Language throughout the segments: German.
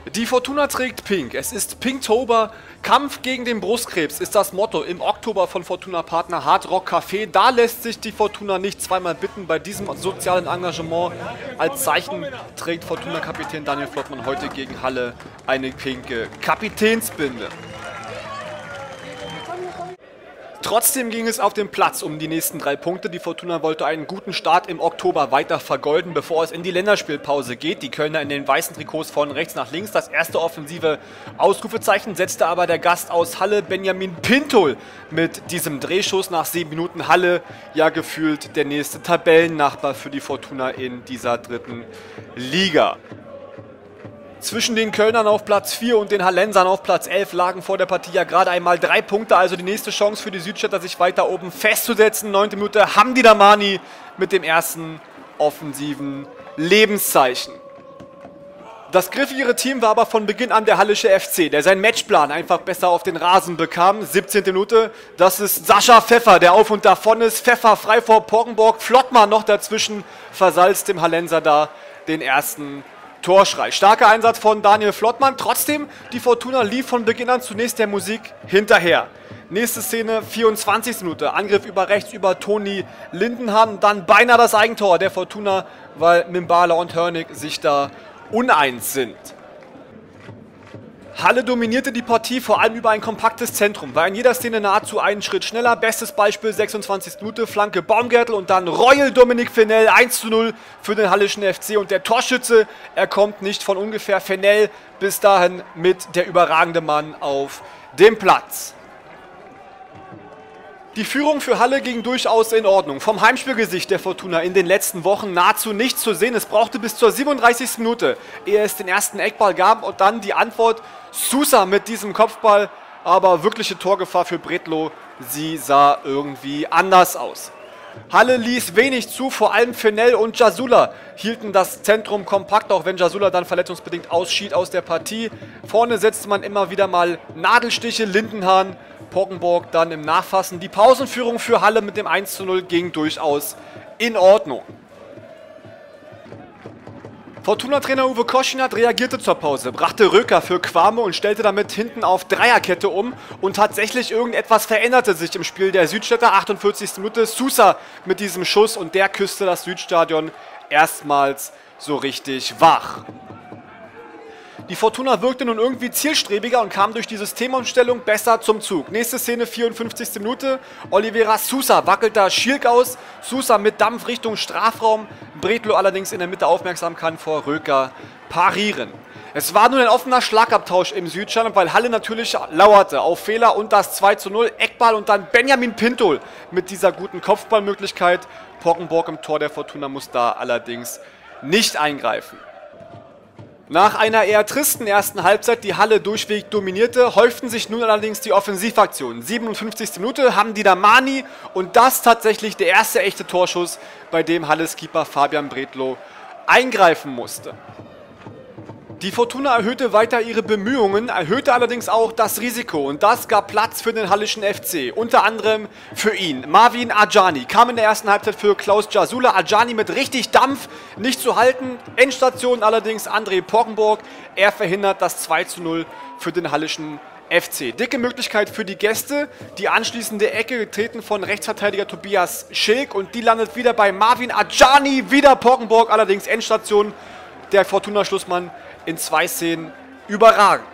Die Fortuna trägt Pink. Es ist Pinktober. Kampf gegen den Brustkrebs ist das Motto im Oktober von Fortuna-Partner Hard Rock Café. Da lässt sich die Fortuna nicht zweimal bitten bei diesem sozialen Engagement. Als Zeichen trägt Fortuna-Kapitän Daniel Flottmann heute gegen Halle eine pinke Kapitänsbinde. Trotzdem ging es auf den Platz um die nächsten 3 Punkte. Die Fortuna wollte einen guten Start im Oktober weiter vergolden, bevor es in die Länderspielpause geht. Die Kölner in den weißen Trikots von rechts nach links. Das erste offensive Ausrufezeichen setzte aber der Gast aus Halle, Benjamin Pintol, mit diesem Drehschuss nach 7 Minuten. Halle, ja gefühlt der nächste Tabellennachbar für die Fortuna in dieser 3. Liga. Zwischen den Kölnern auf Platz 4 und den Hallensern auf Platz 11 lagen vor der Partie ja gerade einmal 3 Punkte, also die nächste Chance für die Südstädter, sich weiter oben festzusetzen. 9. Minute, Hamdi Damani mit dem ersten offensiven Lebenszeichen. Das griffigere Team war aber von Beginn an der Hallische FC, der seinen Matchplan einfach besser auf den Rasen bekam. 17. Minute, das ist Sascha Pfeffer, der auf und davon ist. Pfeffer frei vor Poggenborg, Flottmann noch dazwischen, versalzt dem Hallenser da den ersten Torschrei. Starker Einsatz von Daniel Flottmann. Trotzdem, die Fortuna lief von Beginn an zunächst der Musik hinterher. Nächste Szene, 24. Minute. Angriff über rechts über Toni Lindenhahn. Dann beinahe das Eigentor der Fortuna, weil Mimbala und Hörnig sich da uneins sind. Halle dominierte die Partie vor allem über ein kompaktes Zentrum, war in jeder Szene nahezu einen Schritt schneller. Bestes Beispiel, 26. Minute, Flanke Baumgärtel und dann Royal Dominik Fennell, 1:0 für den Hallischen FC. Und der Torschütze, er kommt nicht von ungefähr. Fennell bis dahin mit der überragende Mann auf dem Platz. Die Führung für Halle ging durchaus in Ordnung. Vom Heimspielgesicht der Fortuna in den letzten Wochen nahezu nichts zu sehen. Es brauchte bis zur 37. Minute, ehe es den ersten Eckball gab. Und dann die Antwort Sousa mit diesem Kopfball. Aber wirkliche Torgefahr für Bredlow, sie sah irgendwie anders aus. Halle ließ wenig zu, vor allem Fennell und Jasula hielten das Zentrum kompakt, auch wenn Jasula dann verletzungsbedingt ausschied aus der Partie. Vorne setzte man immer wieder mal Nadelstiche, Lindenhahn, Poggenborg dann im Nachfassen. Die Pausenführung für Halle mit dem 1:0 ging durchaus in Ordnung. Fortuna-Trainer Uwe Koschinat reagierte zur Pause, brachte Röker für Kwame und stellte damit hinten auf Dreierkette um. Und tatsächlich irgendetwas veränderte sich im Spiel der Südstädter. 48. Minute, Sousa mit diesem Schuss und der küsste das Südstadion erstmals so richtig wach. Die Fortuna wirkte nun irgendwie zielstrebiger und kam durch die Systemumstellung besser zum Zug. Nächste Szene, 54. Minute. Oliveira Sousa wackelt da Schilk aus. Sousa mit Dampf Richtung Strafraum. Bredlow allerdings in der Mitte aufmerksam, kann vor Röker parieren. Es war nun ein offener Schlagabtausch im Südstadion, weil Halle natürlich lauerte auf Fehler und das 2:0. Eckball und dann Benjamin Pintol mit dieser guten Kopfballmöglichkeit. Poggenborg im Tor der Fortuna muss da allerdings nicht eingreifen. Nach einer eher tristen ersten Halbzeit, die Halle durchweg dominierte, häuften sich nun allerdings die Offensivaktionen. 57. Minute, Hamdi Damani und das tatsächlich der erste echte Torschuss, bei dem Halles Keeper Fabian Bredlow eingreifen musste. Die Fortuna erhöhte weiter ihre Bemühungen, erhöhte allerdings auch das Risiko und das gab Platz für den Hallischen FC, unter anderem für ihn. Marvin Ajani kam in der ersten Halbzeit für Klaus Jasula, Ajani mit richtig Dampf, nicht zu halten. Endstation allerdings André Poggenborg, er verhindert das 2:0 für den Hallischen FC. Dicke Möglichkeit für die Gäste, die anschließende Ecke getreten von Rechtsverteidiger Tobias Schilk und die landet wieder bei Marvin Ajani, wieder Poggenborg, allerdings Endstation, der Fortuna-Schlussmann in 2 Szenen überragend.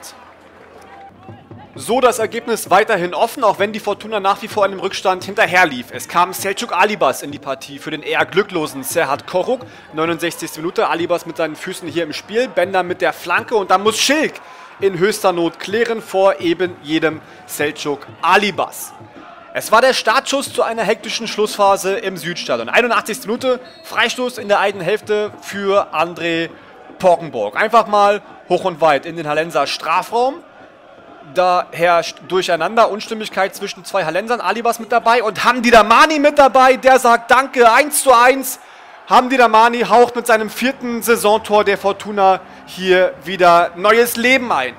So das Ergebnis weiterhin offen, auch wenn die Fortuna nach wie vor einem Rückstand hinterherlief. Es kam Selçuk Alibas in die Partie für den eher glücklosen Serhat Koruk. 69. Minute, Alibas mit seinen Füßen hier im Spiel, Bender mit der Flanke und dann muss Schilk in höchster Not klären vor eben jedem Selçuk Alibas. Es war der Startschuss zu einer hektischen Schlussphase im Südstadion. 81. Minute, Freistoß in der eigenen Hälfte für André Poggenborg. Einfach mal hoch und weit in den Hallenser Strafraum. Da herrscht Durcheinander, Unstimmigkeit zwischen 2 Hallensern. Alibas mit dabei und Hamdi Damani mit dabei. Der sagt Danke, 1:1. Hamdi Damani haucht mit seinem 4. Saisontor der Fortuna hier wieder neues Leben ein.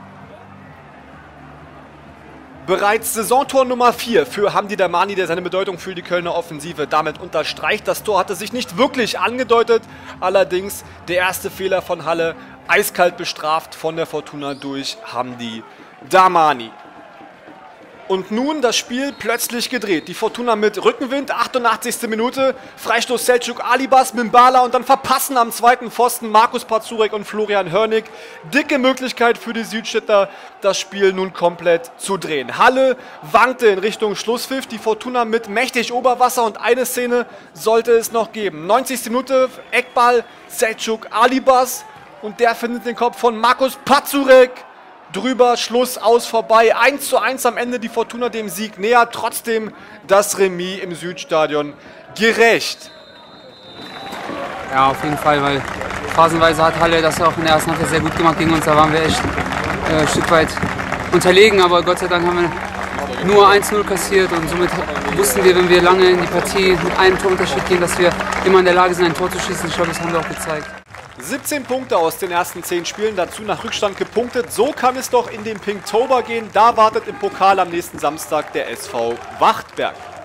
Bereits Saisontor Nummer 4 für Hamdi Damani, der seine Bedeutung für die Kölner Offensive damit unterstreicht. Das Tor hatte sich nicht wirklich angedeutet, allerdings der erste Fehler von Halle eiskalt bestraft von der Fortuna durch Hamdi Dahmani. Und nun das Spiel plötzlich gedreht. Die Fortuna mit Rückenwind, 88. Minute, Freistoß Selçuk Alibas, Mimbala und dann verpassen am zweiten Pfosten Markus Pazurek und Florian Hörnig. Dicke Möglichkeit für die Südstädter, das Spiel nun komplett zu drehen. Halle wankte in Richtung Schlusspfiff, die Fortuna mit mächtig Oberwasser und eine Szene sollte es noch geben. 90. Minute, Eckball, Selçuk Alibas und der findet den Kopf von Markus Pazurek. Drüber, Schluss, aus, vorbei. 1:1 am Ende, die Fortuna dem Sieg näher. Trotzdem das Remis im Südstadion gerecht. Ja, auf jeden Fall, weil phasenweise hat Halle das auch in der ersten Halbzeit sehr gut gemacht gegen uns. Da waren wir echt ein Stück weit unterlegen, aber Gott sei Dank haben wir nur 1:0 kassiert und somit wussten wir, wenn wir lange in die Partie mit einem Torunterschied gehen, dass wir immer in der Lage sind, ein Tor zu schießen. Ich glaube, das haben wir auch gezeigt. 17 Punkte aus den ersten 10 Spielen, dazu nach Rückstand gepunktet. So kann es doch in den Pinktober gehen. Da wartet im Pokal am nächsten Samstag der SV Wachtberg.